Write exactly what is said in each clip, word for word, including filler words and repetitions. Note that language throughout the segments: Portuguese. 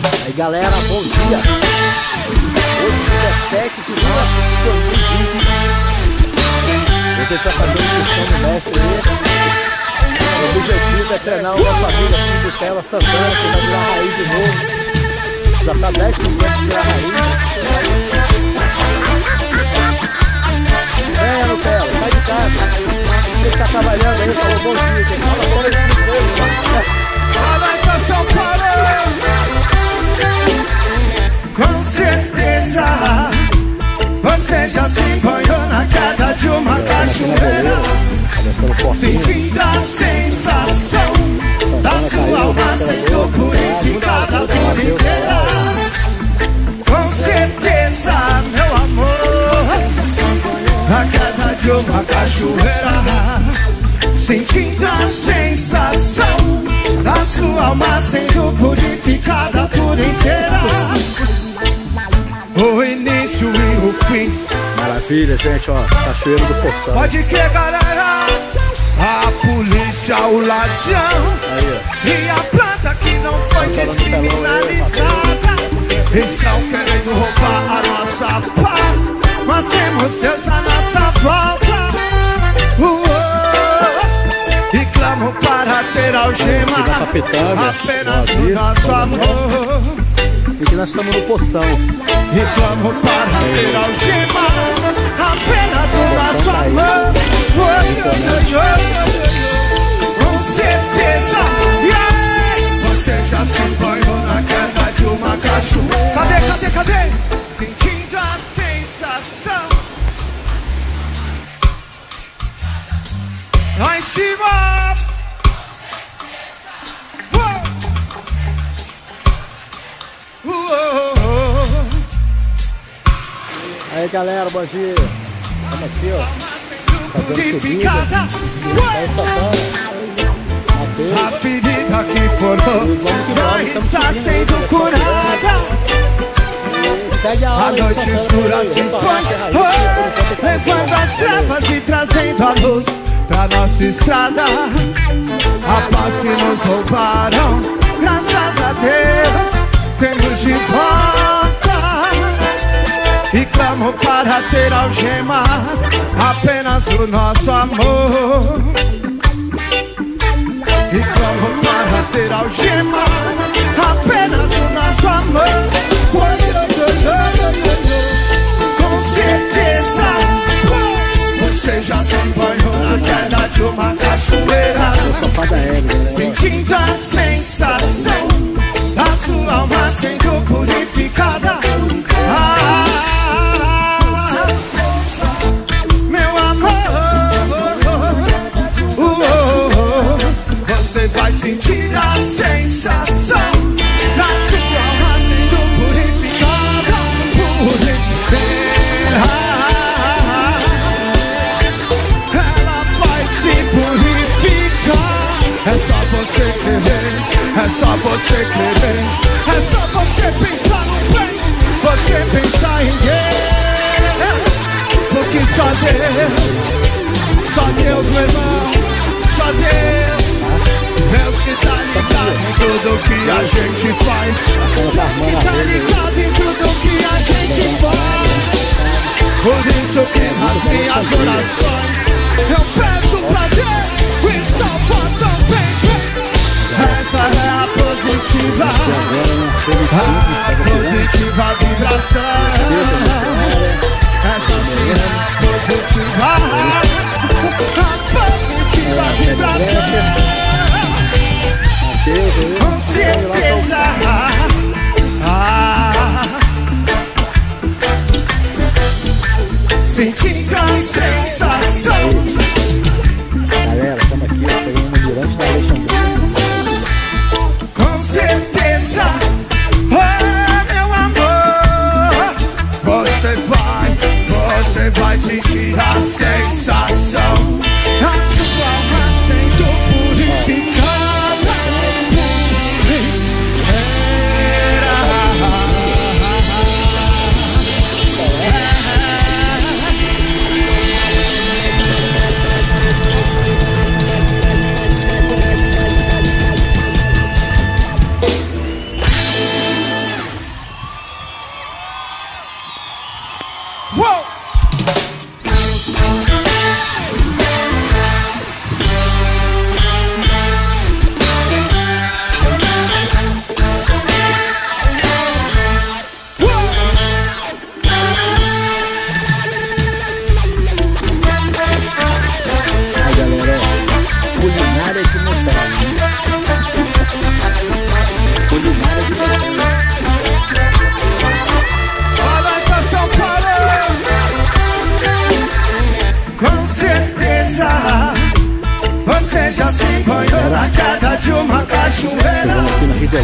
Aí galera, bom dia. Hoje dezessete de março de dois mil e vinte. Hoje está fazendo missão no mestre aí. O objetivo é treinar uma família aqui do Tela Santana, que vai virar raiz de novo. Já está dez por cento de virar raiz. Venha, Nutella, sai de casa. Você está trabalhando aí, falou bom dia. Tem fala fora esse coisa. Olha essa São Paulo. Com certeza você já se banhou na queda de uma cachoeira, sentindo a sensação da sua alma sendo purificada por inteira. Com certeza, meu amor, na queda de uma cachoeira, sentindo a sensação da sua alma sendo purificada por inteira. O início e o fim. Maravilha, gente, ó, Cachoeiro do Poção. Pode crer, galera. A polícia, o ladrão aí, e a planta que não foi descriminalizada estão querendo roubar a nossa paz, mas temos Deus à nossa volta. Uou, e clamo para ter algemas apenas o nosso amor. E que nós estamos no Poção. E clamo para ter algemas apenas o nosso amor. Com certeza, yeah! Você já se banhou na queda de uma cachoeira. Cadê, cadê, cadê? Sentindo a sensação lá em cima. Aí galera, bom dia. Estamos aqui, ó, fazendo subida. Aí Santana, a ferida que formou já está sendo curada. Segue a, a noite escura se foi, oh, levando as trevas e trazendo a luz pra nossa estrada. A paz que nos roubaram, graças a Deus, temos de volta. E clamo para ter algemas apenas o nosso amor. E clamo para ter algemas apenas o nosso amor. Com certeza você já se banhou na queda de uma cachoeira, sentindo a sensação da sua alma sendo purificada. Ah, meu amor, uh, uh, uh, você vai sentir a sensação da sua alma sendo purificada por inteira. Ela vai se purificar. É só você querer, é só você querer, é só você pensar no bem, você pensar em Deus, porque só Deus, só Deus, meu irmão, só Deus, Deus que tá ligado em tudo que a gente faz, Deus que tá ligado em tudo que a gente faz. Por isso que nas minhas orações eu peço pra Deus e salva também. Essa é a positiva, a positiva vibração. Essa sim é a positiva, a positiva vibração. Com certeza, ah, sentindo a sensação. Galera, estamos aqui, pegando no Mirante da Alexandria. Com certeza, oh meu amor, você vai, você vai sentir a sensação da sua alma sendo purificada por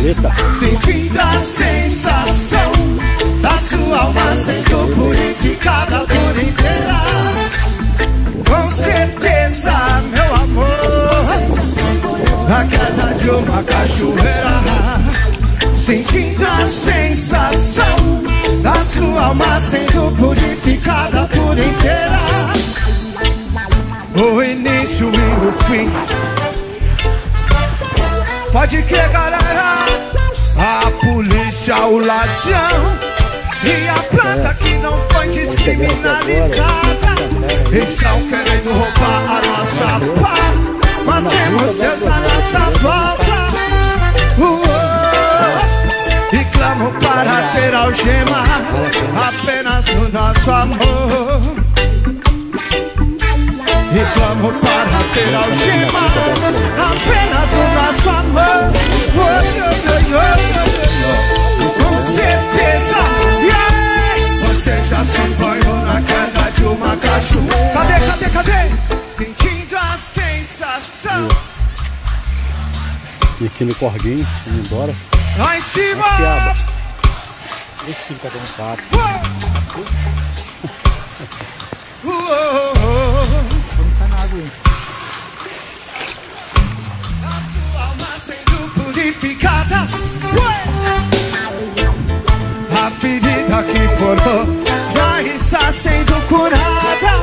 Eita. Sentindo a sensação da sua alma sendo purificada por inteira. Com certeza, meu amor, na queda de uma cachoeira. Sentindo a sensação da sua alma sendo purificada por inteira. O início e o fim. Pode crer, galera. A polícia, o ladrão e a planta que não foi descriminalizada estão querendo roubar a nossa paz, mas temos Deus à nossa volta. Uou, e clamo para ter algemas apenas no nosso amor. E clamo para ter algemas apenas no nosso amor. Oh, oh, oh, oh, oh. Com certeza, yeah. Você já se banhou na queda de uma cachoeira. Cadê, cadê, cadê? Sentindo a sensação. E aqui no corguinho, indo embora. Lá em cima. Esse filho tá dando papo. Uh, uh, uh, uh. Não tá na água aí. A sua alma sendo purificada. A ferida que formou já está sendo curada.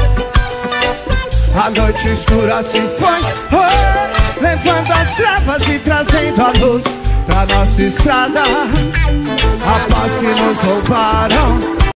A noite escura se foi, oh, levando as trevas e trazendo a luz pra nossa estrada. A paz que nos roubaram